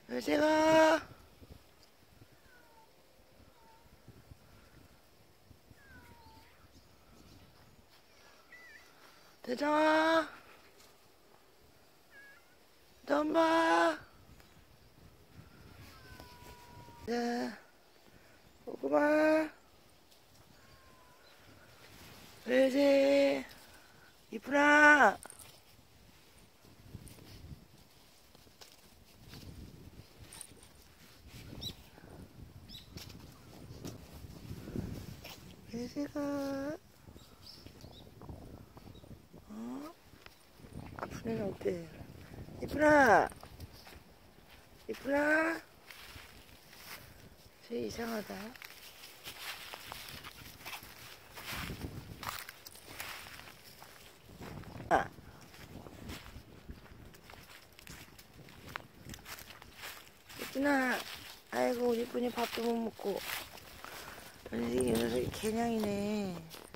열쇠가 대장아 덤봐 자 오구마 열쇠 이쁘나 열쇠가 이쁘네는 어때 이쁘나 이쁘나 쟤 이상하다 이쁘나 아이고 우리 이쁜이 밥도 못 먹고 이 녀석이 개냥이네